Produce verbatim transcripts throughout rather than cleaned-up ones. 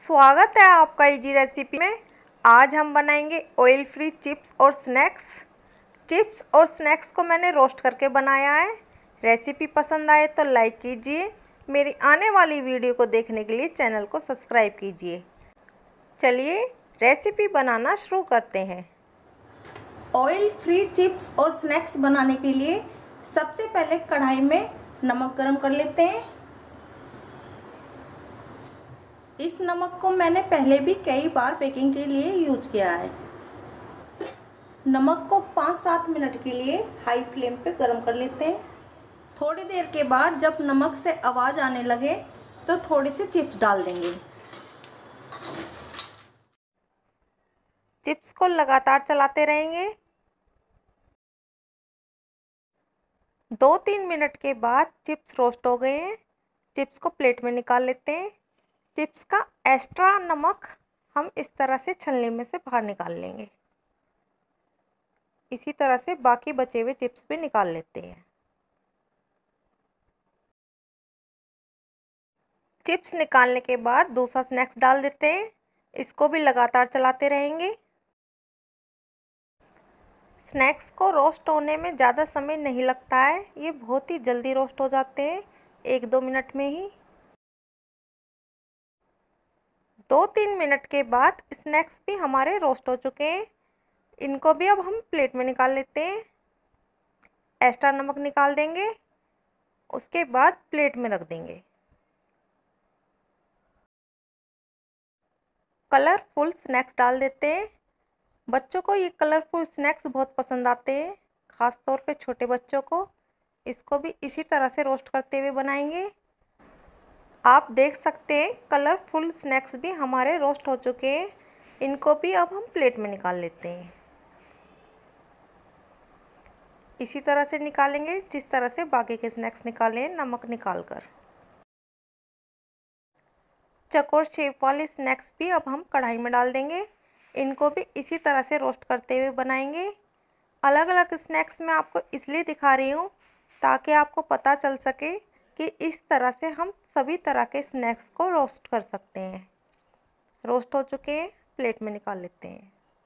स्वागत है आपका इजी रेसिपी में। आज हम बनाएंगे ऑयल फ्री चिप्स और स्नैक्स। चिप्स और स्नैक्स को मैंने रोस्ट करके बनाया है। रेसिपी पसंद आए तो लाइक कीजिए। मेरी आने वाली वीडियो को देखने के लिए चैनल को सब्सक्राइब कीजिए। चलिए रेसिपी बनाना शुरू करते हैं। ऑयल फ्री चिप्स और स्नैक्स बनाने के लिए सबसे पहले कढ़ाई में नमक गरम कर लेते हैं। इस नमक को मैंने पहले भी कई बार बेकिंग के लिए यूज किया है। नमक को पाँच सात मिनट के लिए हाई फ्लेम पे गरम कर लेते हैं। थोड़ी देर के बाद जब नमक से आवाज आने लगे तो थोड़ी सी चिप्स डाल देंगे। चिप्स को लगातार चलाते रहेंगे। दो तीन मिनट के बाद चिप्स रोस्ट हो गए हैं। चिप्स को प्लेट में निकाल लेते हैं। चिप्स का एक्स्ट्रा नमक हम इस तरह से छलनी में से बाहर निकाल लेंगे। इसी तरह से बाकी बचे हुए चिप्स भी निकाल लेते हैं। चिप्स निकालने के बाद दूसरा स्नैक्स डाल देते हैं। इसको भी लगातार चलाते रहेंगे। स्नैक्स को रोस्ट होने में ज़्यादा समय नहीं लगता है, ये बहुत ही जल्दी रोस्ट हो जाते हैं, एक दो मिनट में ही। दो तीन मिनट के बाद स्नैक्स भी हमारे रोस्ट हो चुके हैं। इनको भी अब हम प्लेट में निकाल लेते हैं। एक्स्ट्रा नमक निकाल देंगे, उसके बाद प्लेट में रख देंगे। कलरफुल स्नैक्स डाल देते हैं। बच्चों को ये कलरफुल स्नैक्स बहुत पसंद आते हैं, ख़ास तौर पे छोटे बच्चों को। इसको भी इसी तरह से रोस्ट करते हुए बनाएंगे। आप देख सकते हैं कलरफुल स्नैक्स भी हमारे रोस्ट हो चुके हैं। इनको भी अब हम प्लेट में निकाल लेते हैं। इसी तरह से निकालेंगे जिस तरह से बाकी के स्नैक्स निकाले नमक निकालकर। चकोर शेप वाले स्नैक्स भी अब हम कढ़ाई में डाल देंगे। इनको भी इसी तरह से रोस्ट करते हुए बनाएंगे। अलग अलग स्नैक्स मैं आपको इसलिए दिखा रही हूँ ताकि आपको पता चल सके कि इस तरह से हम सभी तरह के स्नैक्स को रोस्ट कर सकते हैं। रोस्ट हो चुके हैं, प्लेट में निकाल लेते हैं।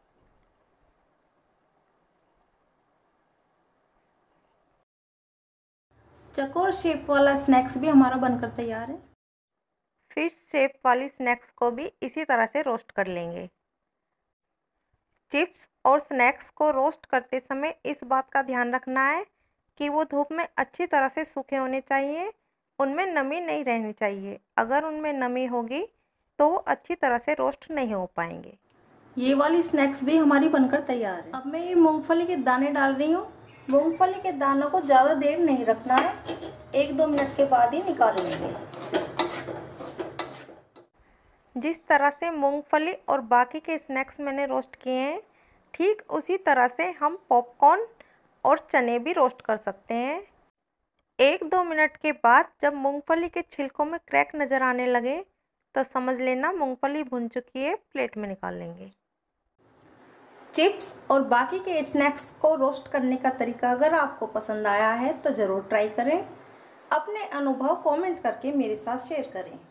चकोर शेप वाला स्नैक्स भी हमारा बनकर तैयार है। फिश शेप वाली स्नैक्स को भी इसी तरह से रोस्ट कर लेंगे। चिप्स और स्नैक्स को रोस्ट करते समय इस बात का ध्यान रखना है कि वो धूप में अच्छी तरह से सूखे होने चाहिए, उनमें नमी नहीं रहनी चाहिए। अगर उनमें नमी होगी तो वो अच्छी तरह से रोस्ट नहीं हो पाएंगे। ये वाली स्नैक्स भी हमारी बनकर तैयार है। अब मैं ये मूंगफली के दाने डाल रही हूँ। मूंगफली के दानों को ज़्यादा देर नहीं रखना है, एक दो मिनट के बाद ही निकाल लेंगे। जिस तरह से मूंगफली और बाकी के स्नैक्स मैंने रोस्ट किए हैं, ठीक उसी तरह से हम पॉपकॉर्न और चने भी रोस्ट कर सकते हैं। एक दो मिनट के बाद जब मूंगफली के छिलकों में क्रैक नज़र आने लगे तो समझ लेना मूंगफली भुन चुकी है। प्लेट में निकाल लेंगे। चिप्स और बाकी के स्नैक्स को रोस्ट करने का तरीका अगर आपको पसंद आया है तो ज़रूर ट्राई करें। अपने अनुभव कमेंट करके मेरे साथ शेयर करें।